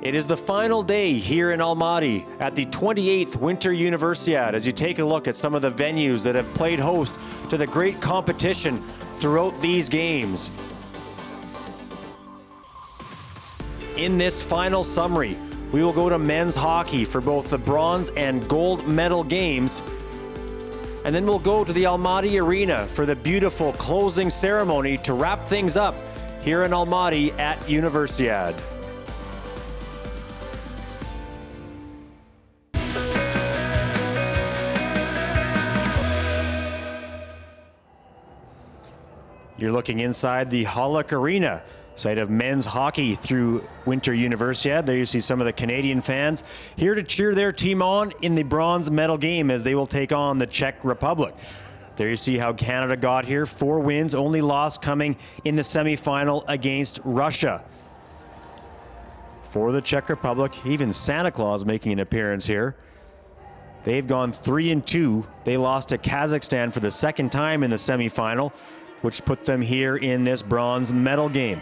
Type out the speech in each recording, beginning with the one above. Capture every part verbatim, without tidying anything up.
It is the final day here in Almaty at the twenty-eighth Winter Universiade as you take a look at some of the venues that have played host to the great competition throughout these games. In this final summary, we will go to men's hockey for both the bronze and gold medal games. And then we'll go to the Almaty Arena for the beautiful closing ceremony to wrap things up here in Almaty at Universiade. You're looking inside the Hallac Arena, site of men's hockey through Winter Universiade. There you see some of the Canadian fans here to cheer their team on in the bronze medal game as they will take on the Czech Republic. There you see how Canada got here. Four wins, only loss coming in the semifinal against Russia. For the Czech Republic, even Santa Claus making an appearance here. They've gone three and two. They lost to Kazakhstan for the second time in the semifinal, which put them here in this bronze medal game.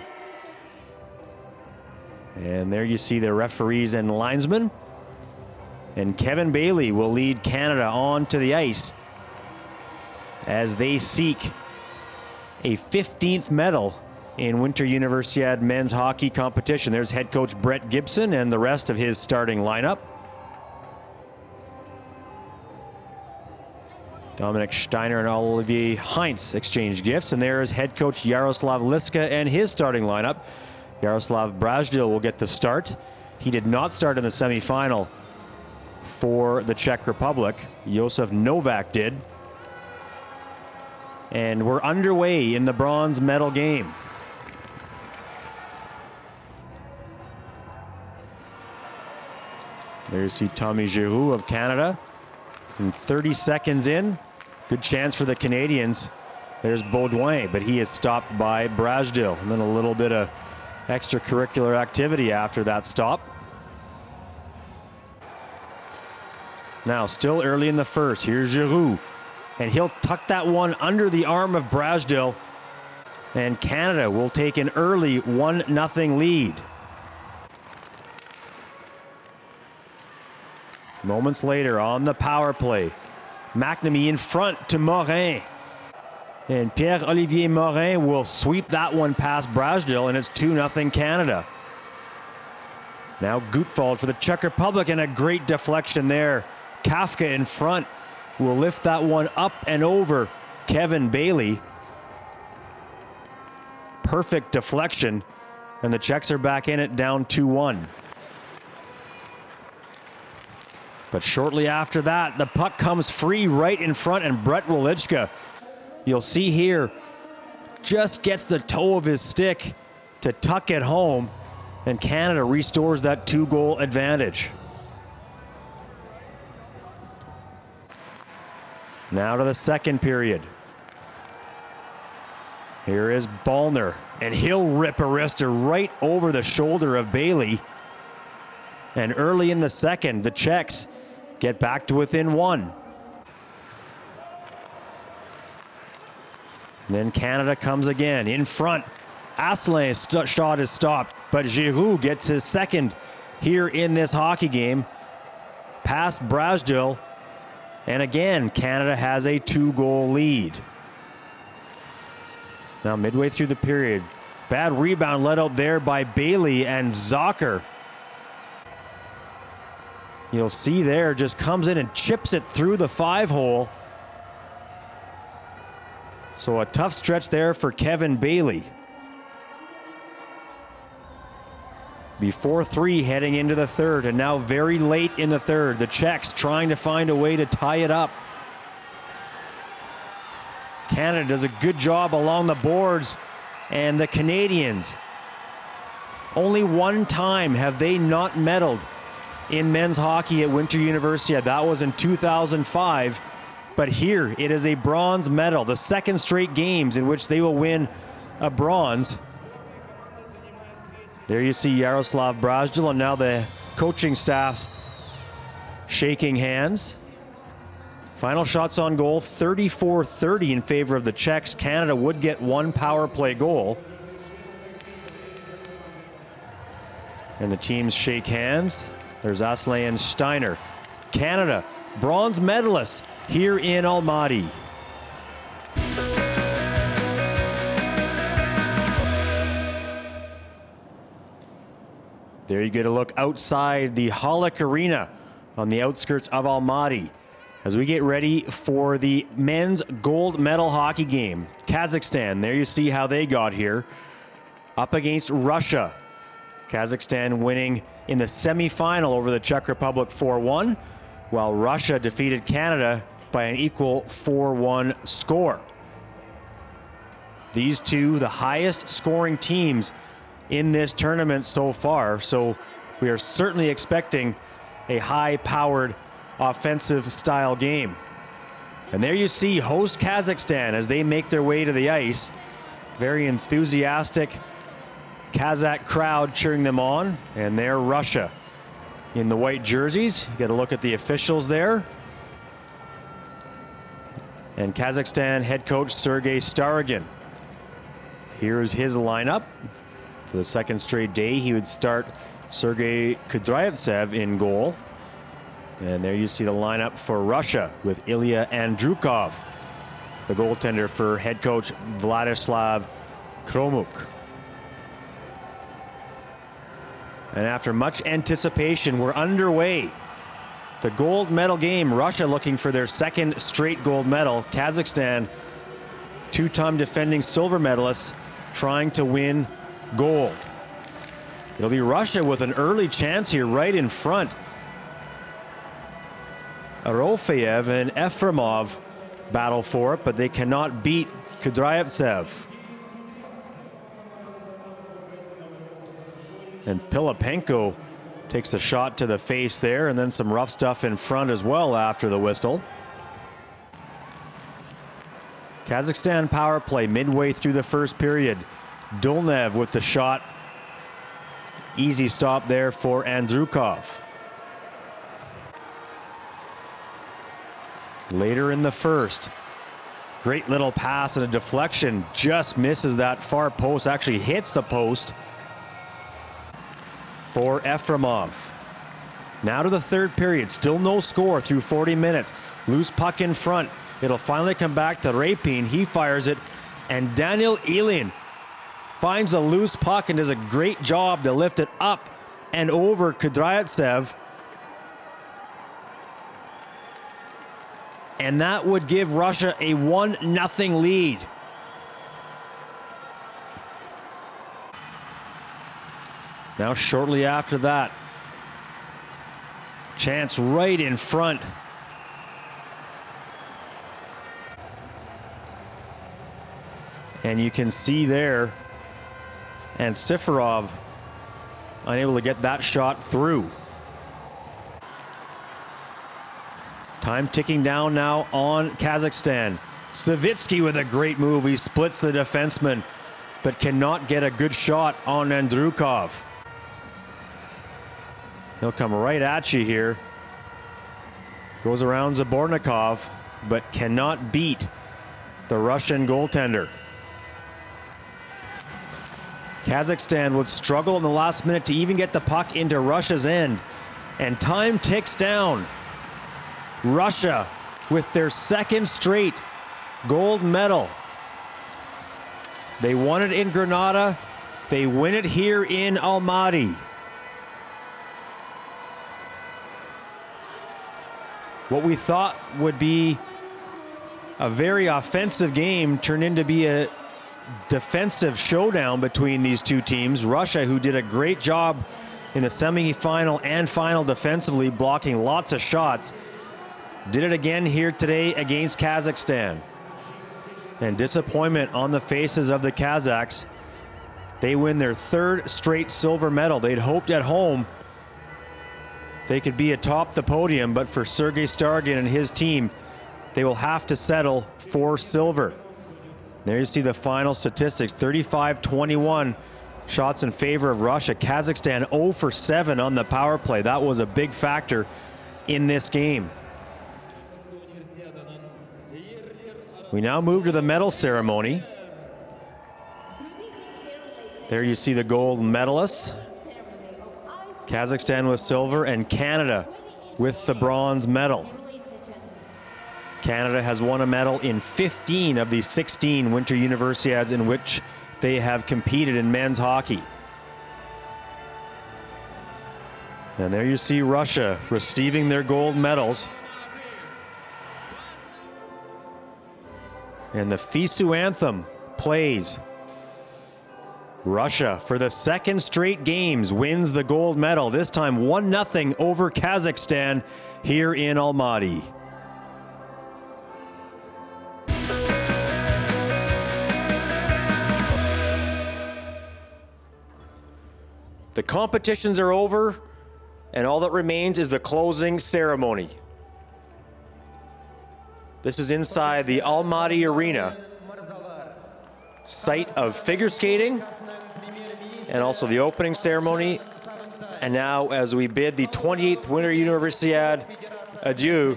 And there you see the referees and linesmen. And Kevin Bailey will lead Canada onto the ice as they seek a fifteenth medal in Winter Universiade men's hockey competition. There's head coach Brett Gibson and the rest of his starting lineup. Dominic Steiner and Olivier Heinz exchange gifts, and there's head coach Yaroslav Liska and his starting lineup. Yaroslav Brazdil will get the start. He did not start in the semifinal for the Czech Republic. Josef Novak did. And we're underway in the bronze medal game. There you see Tommy Giroux of Canada. And thirty seconds in, good chance for the Canadians. There's Baudouin, but he is stopped by Brazdil. And then a little bit of extracurricular activity after that stop. Now, still early in the first, here's Giroux. And he'll tuck that one under the arm of Brazdil. And Canada will take an early one nothing lead. Moments later on the power play, McNamee in front to Morin. And Pierre-Olivier Morin will sweep that one past Brazdil, and it's two nothing Canada. Now Gutfald for the Czech Republic, and a great deflection there. Kafka in front will lift that one up and over Kevin Bailey. Perfect deflection, and the Czechs are back in it, down two one. But shortly after that, the puck comes free right in front, and Brett Wolichka, you'll see here, just gets the toe of his stick to tuck it home, and Canada restores that two-goal advantage. Now to the second period. Here is Ballner, and he'll rip a wrister right over the shoulder of Bailey. And early in the second, the Czechs get back to within one. And then Canada comes again in front. Asselin's st shot is stopped, but Giroux gets his second here in this hockey game. Past Brazdil, and again, Canada has a two-goal lead. Now midway through the period, bad rebound let out there by Bailey, and Zocker, you'll see there, just comes in and chips it through the five hole. So a tough stretch there for Kevin Bailey. Before three heading into the third, and now very late in the third, the Czechs trying to find a way to tie it up. Canada does a good job along the boards, and the Canadians, only one time have they not medaled in men's hockey at Winter Universiade. That was in two thousand five. But here it is a bronze medal, the second straight games in which they will win a bronze. There you see Yaroslav Brazdil, and now the coaching staffs shaking hands. Final shots on goal, thirty-four thirty in favor of the Czechs. Canada would get one power play goal. And the teams shake hands. There's Asselin and Steiner. Canada, bronze medalists here in Almaty. There you get a look outside the Halak Arena on the outskirts of Almaty as we get ready for the men's gold medal hockey game. Kazakhstan, there you see how they got here, up against Russia. Kazakhstan winning in the semifinal over the Czech Republic four one, while Russia defeated Canada by an equal four one score. These two, the highest scoring teams in this tournament so far, so we are certainly expecting a high-powered offensive style game. And there you see host Kazakhstan as they make their way to the ice. Very enthusiastic Kazakh crowd cheering them on, and there Russia in the white jerseys. You get a look at the officials there. And Kazakhstan head coach Sergei Starogin. Here's his lineup. For the second straight day, he would start Sergei Kudryavtsev in goal. And there you see the lineup for Russia with Ilya Andrukov, the goaltender for head coach Vladislav Kromuk. And after much anticipation, we're underway. The gold medal game, Russia looking for their second straight gold medal. Kazakhstan, two-time defending silver medalists, trying to win gold. It'll be Russia with an early chance here right in front. Arofeyev and Efremov battle for it, but they cannot beat Kudryavtsev. And Pilipenko takes a shot to the face there, and then some rough stuff in front as well after the whistle. Kazakhstan power play midway through the first period. Dolnev with the shot. Easy stop there for Andrukov. Later in the first, great little pass and a deflection, just misses that far post, actually hits the post for Efremov. Now to the third period, still no score through forty minutes. Loose puck in front. It'll finally come back to Repin. He fires it, and Daniel Ilyin finds the loose puck and does a great job to lift it up and over Kudryavtsev. And that would give Russia a one nothing lead. Now shortly after that, chance right in front. And you can see there, and Siforov unable to get that shot through. Time ticking down now on Kazakhstan. Savitsky with a great move. He splits the defenseman, but cannot get a good shot on Andrukov. He'll come right at you here. Goes around Zabornikov, but cannot beat the Russian goaltender. Kazakhstan would struggle in the last minute to even get the puck into Russia's end. And time ticks down. Russia with their second straight gold medal. They won it in Grenada. They win it here in Almaty. What we thought would be a very offensive game turned into be a defensive showdown between these two teams. Russia, who did a great job in the semifinal and final defensively, blocking lots of shots, did it again here today against Kazakhstan. And disappointment on the faces of the Kazakhs. They win their third straight silver medal. They'd hoped at home they could be atop the podium, but for Sergei Starogin and his team, they will have to settle for silver. There you see the final statistics, thirty-five twenty-one shots in favor of Russia. Kazakhstan zero for seven on the power play. That was a big factor in this game. We now move to the medal ceremony. There you see the gold medalists. Kazakhstan with silver and Canada with the bronze medal. Canada has won a medal in fifteen of the sixteen Winter Universiads in which they have competed in men's hockey. And there you see Russia receiving their gold medals. And the FISU anthem plays. Russia, for the second straight games, wins the gold medal, this time one nothing over Kazakhstan here in Almaty. The competitions are over, and all that remains is the closing ceremony. This is inside the Almaty Arena, site of figure skating, and also the opening ceremony. And now, as we bid the twenty-eighth Winter Universiad adieu,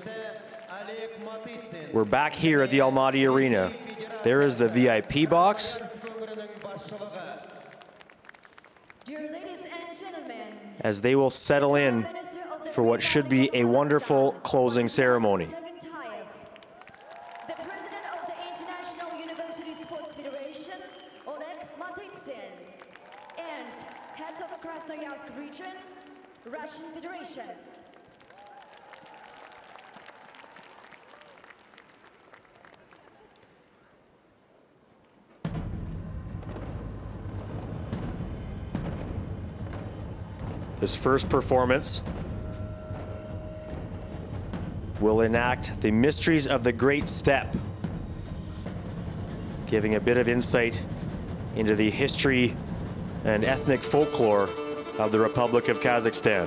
we're back here at the Almaty Arena. There is the V I P box. As they will settle in for what should be a wonderful closing ceremony. The President of the International University Sports Federation, Oleg Matitsin, and heads of the Krasnoyarsk region, Russian Federation. This first performance will enact the mysteries of the Great Step, giving a bit of insight into the history and ethnic folklore of the Republic of Kazakhstan.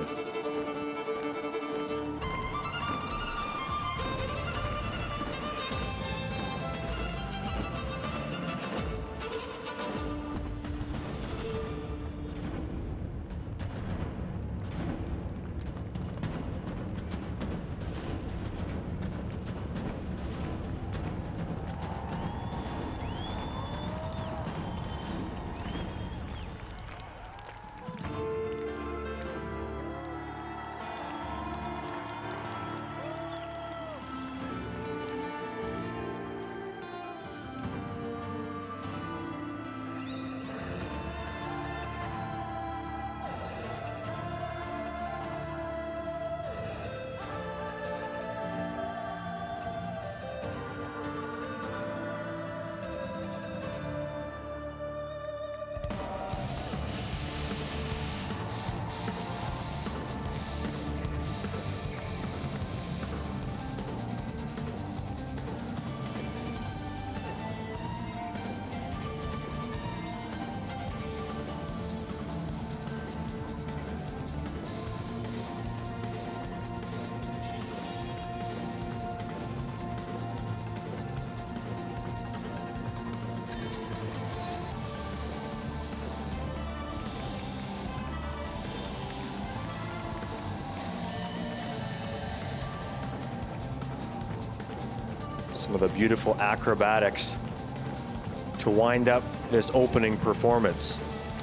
Some of the beautiful acrobatics to wind up this opening performance.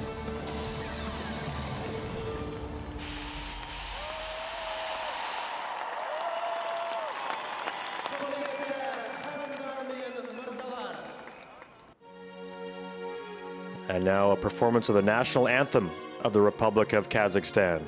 And now a performance of the national anthem of the Republic of Kazakhstan.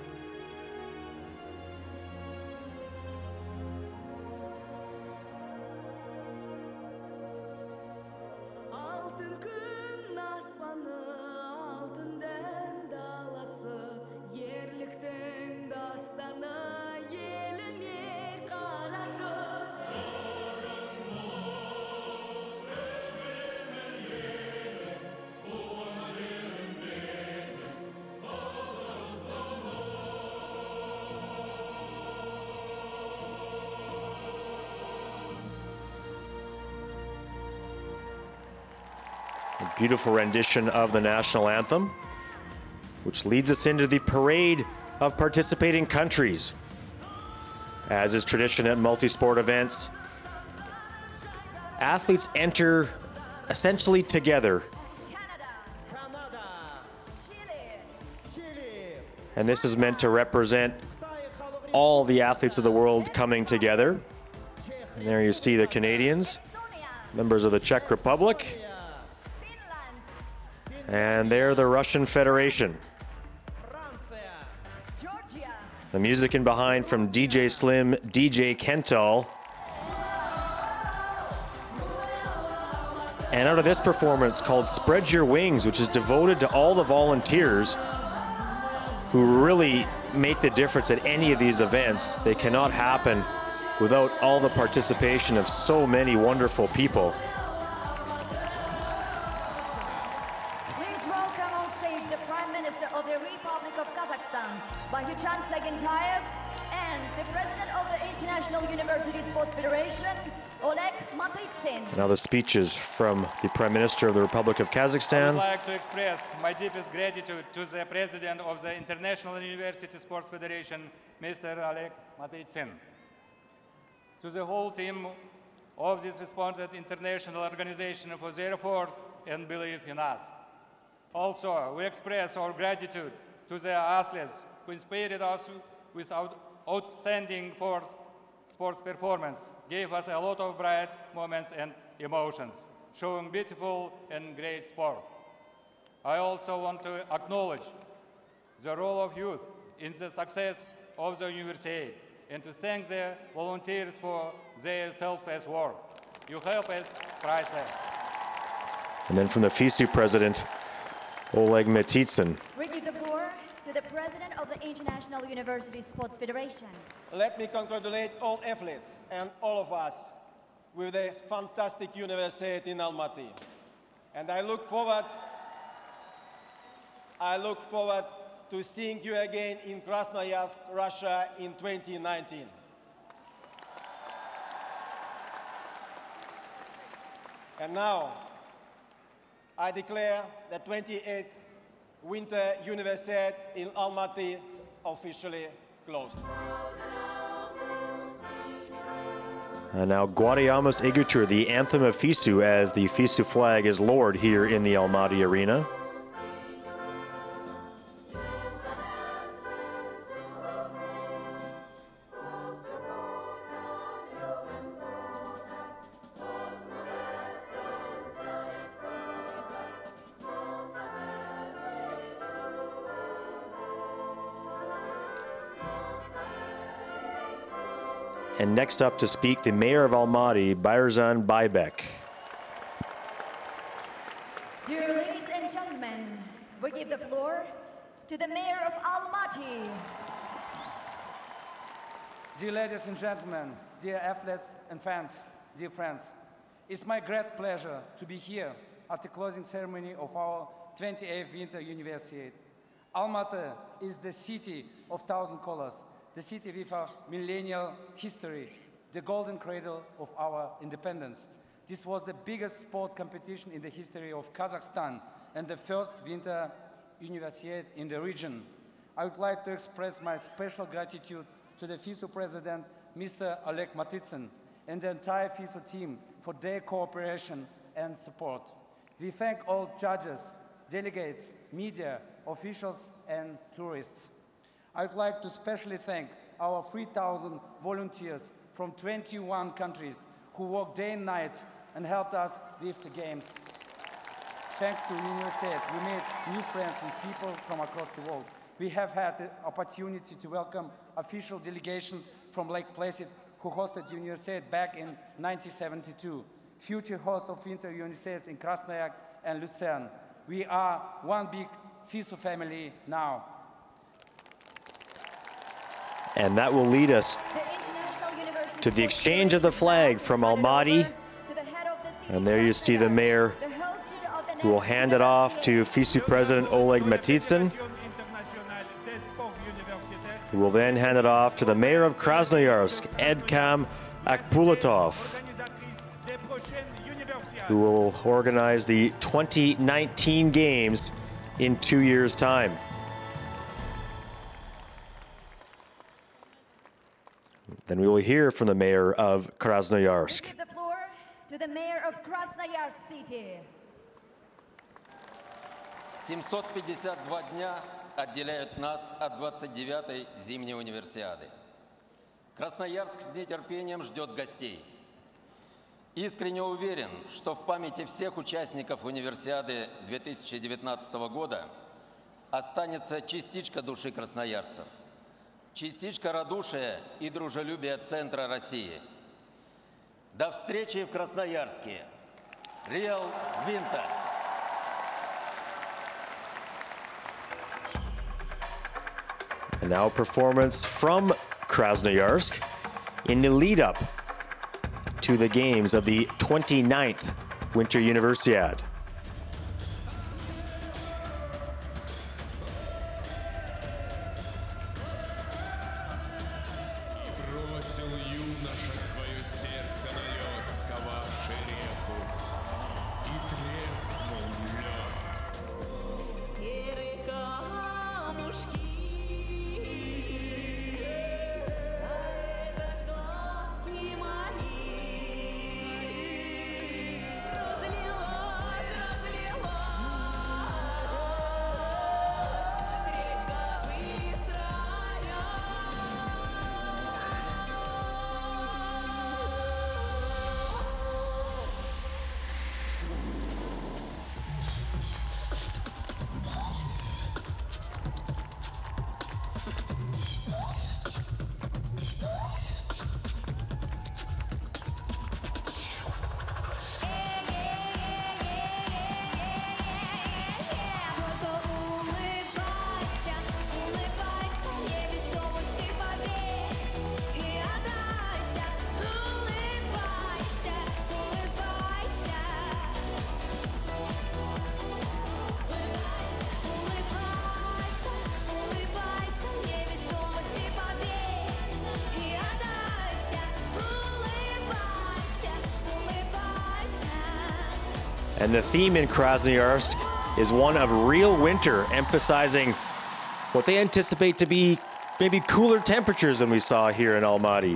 A beautiful rendition of the national anthem, which leads us into the parade of participating countries. As is tradition at multi-sport events, athletes enter essentially together. Canada, Chile, Chile, And this is meant to represent all the athletes of the world coming together. And there you see the Canadians, members of the Czech Republic, and there the Russian Federation. The music in behind from D J Slim, D J Kental. And out of this performance called Spread Your Wings, which is devoted to all the volunteers who really make the difference at any of these events. They cannot happen without all the participation of so many wonderful people. Please welcome on stage the Prime Minister of the Republic of Kazakhstan, Bahyuchan Sagintayev, and the President of the International University Sports Federation, Oleg Matitsin. Now the speeches from the Prime Minister of the Republic of Kazakhstan. I would like to express my deepest gratitude to the President of the International University Sports Federation, Mister Oleg Matitsin. To the whole team of this responsible international organization for their efforts and belief in us. Also, we express our gratitude to the athletes who inspired us with outstanding sports performance, gave us a lot of bright moments and emotions, showing beautiful and great sport. I also want to acknowledge the role of youth in the success of the university and to thank the volunteers for their selfless work. Your help is priceless. And then from the FISU president, Oleg Matitsin. We give the floor to the President of the International University Sports Federation. Let me congratulate all athletes and all of us with a fantastic university in Almaty. And I look forward, I look forward to seeing you again in Krasnoyarsk, Russia in twenty nineteen. And now, I declare the twenty-eighth Winter Universiade in Almaty officially closed. And now Guardiamus Igitur, the anthem of FISU, as the FISU flag is lowered here in the Almaty Arena. And next up to speak, the Mayor of Almaty, Bayrzhan Baybek. Dear ladies and gentlemen, we give the floor to the Mayor of Almaty. Dear ladies and gentlemen, dear athletes and fans, dear friends, it's my great pleasure to be here at the closing ceremony of our twenty-eighth Winter Universiade. Almaty is the city of thousand colors, the city with a millennial history, the golden cradle of our independence. This was the biggest sport competition in the history of Kazakhstan and the first Winter Universiade in the region. I would like to express my special gratitude to the FISU President, Mister Oleg Matitsin, and the entire FISU team for their cooperation and support. We thank all judges, delegates, media, officials, and tourists. I would like to especially thank our three thousand volunteers from twenty-one countries who worked day and night and helped us with the games. Thanks to Universiade, we made new friends with people from across the world. We have had the opportunity to welcome official delegations from Lake Placid who hosted Universiade back in nineteen seventy-two, future host of Winter Universiades in Krasnoyarsk and Lucerne. We are one big FISU family now. And that will lead us to the exchange of the flag from Almaty. And there you see the mayor, who will hand it off to FISU President Oleg Matitsin, who will then hand it off to the mayor of Krasnoyarsk, Edkam Akpulatov, who will organize the twenty nineteen games in two years' time. Then we will hear from the mayor of Krasnoyarsk. We give the floor to the mayor of Krasnoyarsk City. семьсот пятьдесят два дня отделяют нас от двадцать девятой зимней универсиады. Красноярск с нетерпением ждет гостей. Искренне уверен, что в памяти всех участников универсиады две тысячи девятнадцатого года останется частичка души красноярцев, частичка радушия и дружелюбия центра России. До встречи в Красноярске. Real Winter. And now a performance from Krasnoyarsk in the lead up to the games of the twenty-ninth Winter Universiade. And the theme in Krasnoyarsk is one of real winter, emphasizing what they anticipate to be maybe cooler temperatures than we saw here in Almaty.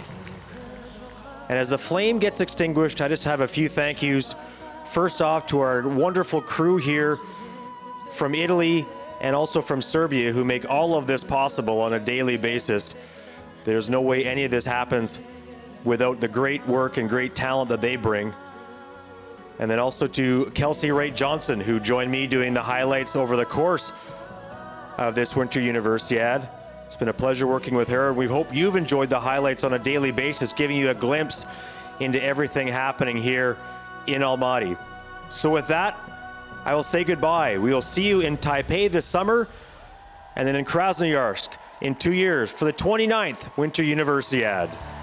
And as the flame gets extinguished, I just have a few thank yous. First off, to our wonderful crew here from Italy and also from Serbia, who make all of this possible on a daily basis. There's no way any of this happens without the great work and great talent that they bring. And then also to Kelsey Wright Johnson, who joined me doing the highlights over the course of this Winter Universiade. It's been a pleasure working with her. We hope you've enjoyed the highlights on a daily basis, giving you a glimpse into everything happening here in Almaty. So with that, I will say goodbye. We will see you in Taipei this summer, and then in Krasnoyarsk in two years for the twenty-ninth Winter Universiade.